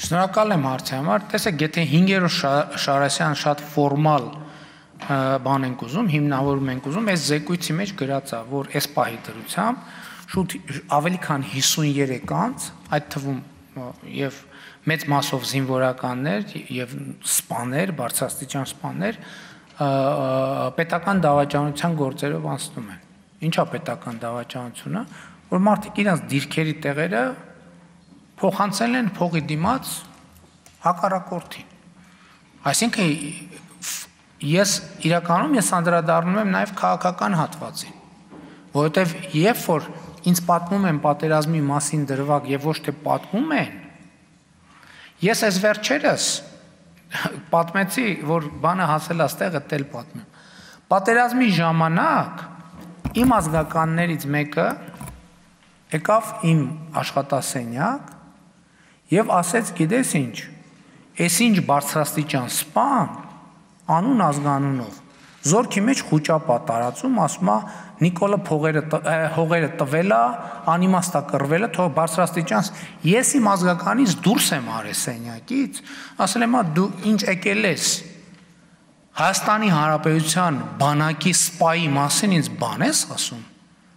Շնորհակալ եմ հարցի համար, տեսեք, եթե 5-րդ Շարասյան շատ ֆորմալ բան ենք ուզում, հիմնավորում ենք ուզում, այս զեկույցի մեջ գրած է, որ այս պահի դրությամբ շուտ ավելի քան 53 անց, այդ թվում եւ մեծ մասով զինվորականներ եւ սպաներ, բարձրաստիճան սպաներ պետական դավաճանության գործերով անցնում են։ Ինչա պետական դավաճանությունը, որ մարդիկ իրենց դիրքերի տեղերը փոխանցել են փողի դիմաց հակառակորդին։ Այսինքն ես իրականում անդրադառնում եմ նաև քաղաքական հատվածին, որովհետև երբ որ ինձ պատմում են պատերազմի մասին դրվագ եւ ոչ թե պատմում են, ես այս վերջերս պատմեցի, որ բանը հասել է ստեղ, էլ պատմեմ։ Պատերազմի ժամանակ իմ ազգականներից մեկը եկավ իմ աշխատասենյակ եւ ասեց, գիտես ինչ, այս ինչ բարձրաստիճան սպան, անուն ազգանունով, զորքի մեջ խուճապա տարածում, ասում է Նիկոլը հողերը տվել է, անիմաստա կռվել է, թող բարձրաստիճան, ես իմ ազգականից դուրս եմ արել սենյակից, ասել եմ, դու ինչ եկել ես Հայաստանի Հանրապետության բանակի սպայի մասին ինձ բան ես ասում։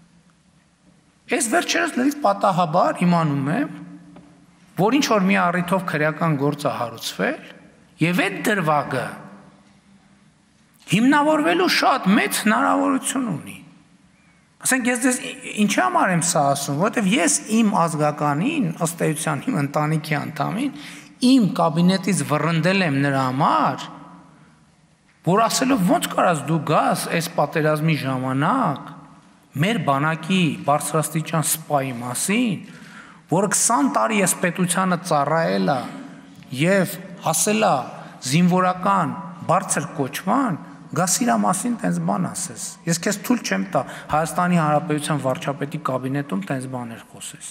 Ես վերջերս լրիվ պատահաբար իմանում եմ, որ ինչ որ մի առիթով քրեական գործ է հարուցվել, եւ այդ դրվագը հիմնավորվելու շատ մեծ հնարավորություն ունի։ Ասենք ես դες ինչի համար եմ սա ասում, որովհետեւ ես իմ ազգականին, ըստ էության իմ ընտանիքի անդամին, իմ կաբինետից վռնդել եմ նրա համար, որ ասելով ո՞նց կարաս դու գաս այս պատերազմի ժամանակ մեր բանակի բարձրաստիճան սպայի մասին, որը 20 տարի ես պետությանը ծառայել է եւ հասել է զինվորական բարձր կոչման, գաս իրա մասին տենց բան ասես։ Ես քեզ թույլ չեմ տա Հայաստանի Հանրապետության վարչապետի կաբինետում տենց բաներ խոսես։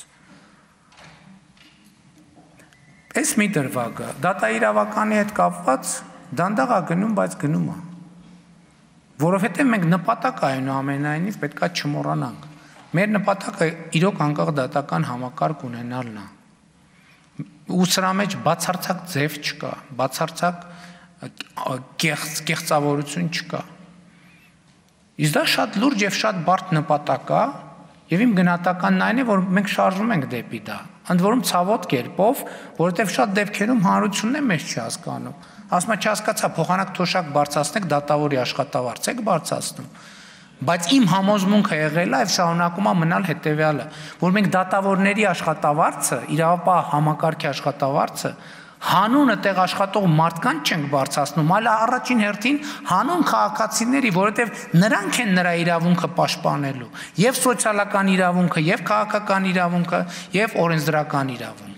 Այս մի դրվագը դատաիրավականի հետ կապված դանդաղ է գնում, բայց գնում է։ Որովհետև մենք նպատակ այնուամենայնիվ պետքա չմոռանանք։ Մեր նպատակը իրոք անկախ դատական համակարգ ունենալն է։ Ու սրա մեջ բացարձակ ձև չկա, բացարձակ կեղծավորություն չկա։ Իսկ դա շատ լուրջ եւ շատ բարդ նպատակ է, եւ իմ գնահատականն այն է, որ մենք շարժվում ենք դեպի դա։ Ընդ որում ցավոտ կերպով, որովհետեւ շատ դեպքերում հանրությունն է մեզ չի հասկանում։ Ասում է չհասկացա, փոխանակ թոշակ բարձրացնեք, դատավորի աշխատավարձ եք բարձրացնում։ Բայց իմ համոզմունքը եղել է եւ շարունակում է մնալ հետեւյալը, որ մենք դատավորների աշխատավարձը, իրավապահ համակարգի աշխատավարձը հանունը տեղ աշխատող մարդկանց չենք բարձրացնում, այլ առաջին հերթին հանուն քաղաքացիների, որովհետև նրանք են նրա իրավունքը պաշտպանելու, եւ սոցիալական իրավունքը, եւ քաղաքական իրավունքը, եւ օրենսդրական իրավունքը։